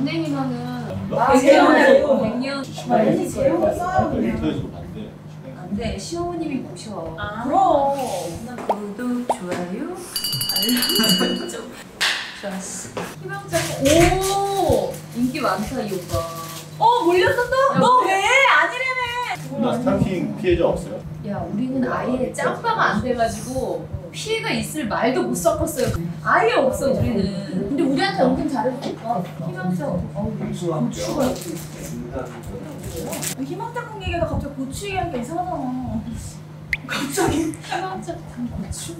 장래희망은 재혼하고 100년 빨리 재혼을 써요. 인터넷으로 봤는데 안돼 시어머님이 모셔. 그럼. 구독 좋아요 알람 설정. 좋았어. 희망자 오 인기 많다 이 오빠. 몰렸었다? 너 왜? 아니래매. 나 스타킹 피해자 없어요? 야 우리는 아예 짬바가 안 돼가지고 피해가 있을 말도 못 섞었어요. 아예 없어 우리는. 근데 우리한테 은근 잘해줘 오빠. 희망자 고추가 희망작품 얘기가 갑자기 고추 얘기하니까 이상하잖아. 갑자기. 희망자 고추.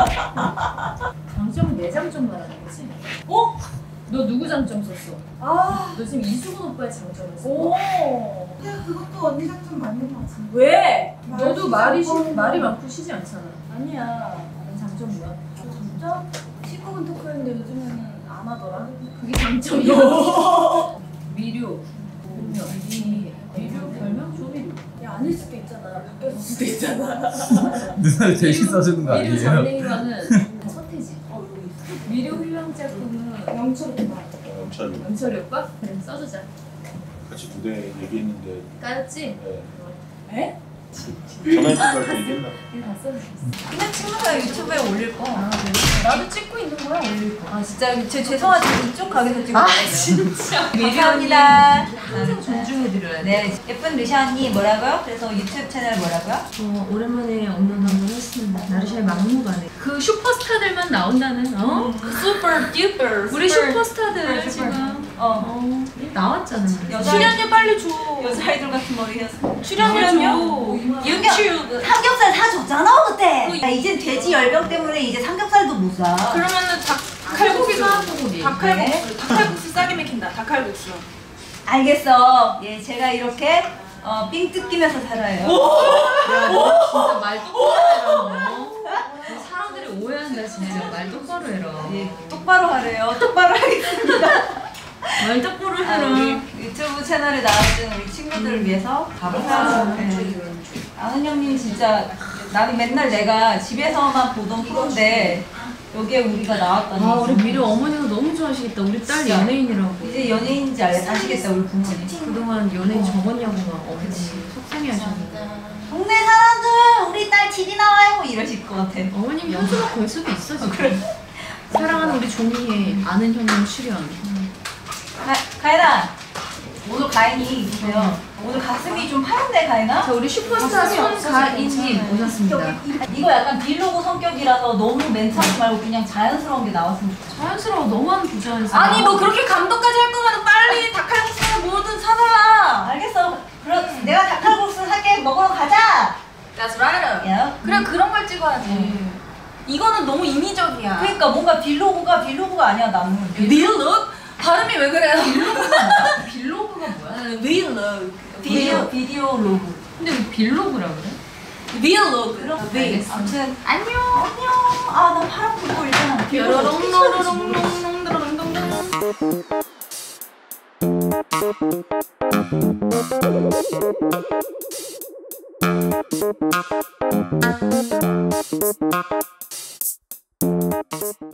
장점 내 장점 말하는 거지? 어? 너 누구 장점 썼어? 아. 너 지금 이수근 오빠의 장점을 썼어? 오. 근데 그것도 언니 장점 맞는 거 같아. 왜? 너도 말이 많고 쉬지 않잖아. 아니야. 다른 장점 뭐야? 진짜? 19분 토크했는데 요즘에는 안 하더라. 그게 장점이야. 미료. 분명. 미료 별명 조미료. 야, 아닐 수도 있잖아. 바뀌었을 수도 있잖아. 누나를 대신 써주는 거 미료 아니에요? 장래희망은 서태지. 여기 있어. 미료 희망작품은 영철 오빠. 영철이 영철이 오빠? 그래 써주자. 같이 무대 얘기했는데 까였지? 네. 에? 전화해준다고 얘기했나? 이거 다 써주셨어. 그냥 친구가 유튜브에 올릴 거. 아 그래? 나도 찍고 있는 거야 올릴 거. 아 진짜 죄송하지만 이쪽 가게에서 찍어. 아 진짜. 감사합니다. 항상 존중해드려야 돼. 네, 예쁜 루시아 언니 뭐라고요? 그래서 유튜브 채널 뭐라고요? 오랜만에 업로드 한번 했습니다. 나르샤의 막무가내. 그 슈퍼스타들만 나온다는 슈퍼 듀per. 우리 슈퍼스타들 슈퍼. 지금 나왔잖아. 출연료 빨리 줘. 여자 아이돌 같은 머리 해서. 출연료요? 유튜브 삼겹살 사줬잖아 그때. 야, 이젠 돼지 열병 때문에 이제 삼겹살도 못 사. 그러면은 칼국수 사고리. 닭칼국수 싸게 먹힌다. 닭칼국수. 알겠어. 예, 제가 이렇게 삥 뜯기면서 살아요. 진짜 말 똑바로 해라 너. 사람들이 오해한다 진짜. 말 똑바로 해라. 예, 똑바로 하래요. 똑바로 하겠습니다. 말 똑바로 아, 해라. 우리 유튜브 채널에 나와준 우리 친구들을 위해서 감사하고 아은 형님 진짜 나는 맨날 내가 집에서만 보던 프로인데 여기에 우리가 나왔다니 아 우리 미래 어머니가 너무 좋아하시겠다. 우리 딸 연예인이라고. 이제 연예인인지 아시겠다 우리 부모님. 그동안 연예인 적었냐고만 어머니 속상해하셨는데. 동네 사람들 우리 딸 TV 나와요 이러실 것 같아. 어머님이 현수가 걸 수도 있어 지금. 사랑하는 우리 종이에 아는 형님 출연. 가인아 오늘 가인이 보세요. 오늘 가슴이 좀 파란데 가인아? 자 우리 슈퍼스타 손가인님 오셨습니다. 이거 약간 빌로그 성격이라서 너무 멘트하지 말고 그냥 자연스러운 게 나왔으면 좋겠어. 자연스러워. 너무하면 부자연스러워. 아니 뭐 그렇게 감동까지 할 거면 빨리 닭칼국수나 뭐든 사달라. 알겠어. 그럼 내가 닭칼국수 살게. 먹으러 가자. That's right. 야. 그래 그런 걸 찍어야지. 이거는 너무 인위적이야. 그러니까 뭔가 빌로그가 아니야 나는. Vlog? 발음이 왜 그래요? 빌로그가 뭐야? Vlog. 비디오 로그. 근데 왜 빌로그라 그래? Vlog. 그럼 알겠어. 아무튼 안녕. 아 나 파란 불고 일단 뾰로롱